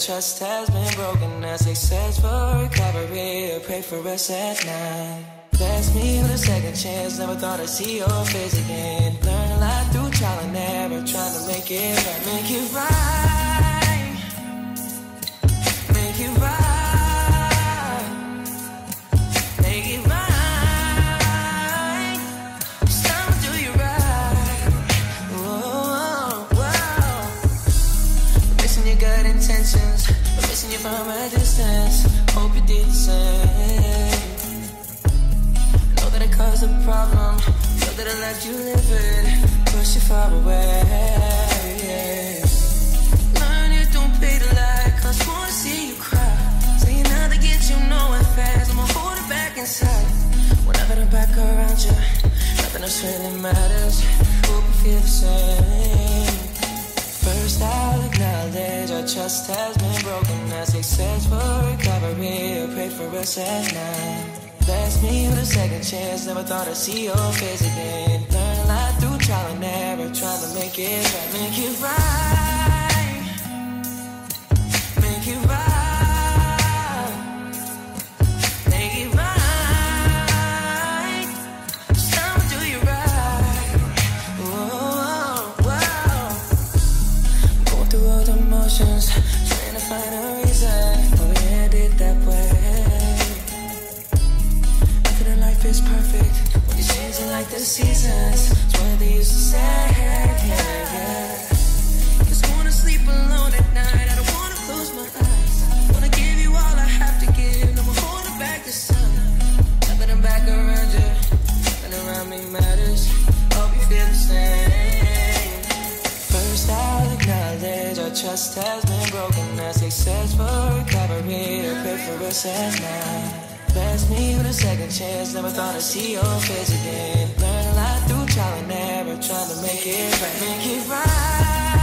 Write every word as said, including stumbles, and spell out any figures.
trust has been broken. As they search for recovery, I pray for us at night. Bless me with a second chance, never thought I'd see your face again. Learn a lot through trial and error, trying to make it right. Make it right. Make it right. Make it right. It's time to do you right. Whoa, whoa. Missing your good intentions, but missing you from a distance. Hope you did the same. That I caused a problem, know that I left you livid, push you far away. Learn you don't pay to lie, cause I wanna see you cry. Saying nothing gets you nowhere fast, I'ma hold it back inside. Whenever I'm back around you, nothing else really matters. Hope you feel the same. First I'll acknowledge our trust has been broken. As they search for recovery, I pray for us at night. Bless me with a second chance, never thought I'd see your face again. Learn a lot through trial and error, trying to make it right. Make it right. Make it right. Make it right. It's time to do you right. Whoa, whoa. Going through all the motions, trying to find a reason why we ended that way. Life is perfect when you're changing like the seasons. It's what they used to say, yeah, yeah. Just wanna sleep alone at night, I don't wanna close my eyes. Wanna give you all I have to give, no more holding back the sun. Now that I'm back around you, nothing around me matters. Hope you feel the same. First I'll acknowledge our trust has been broken. As they search for recovery, I pray for us at night. Bless me with a second chance, never thought I'd see your face again. Learn a lot through trial and error, trying to make it right. Make it right.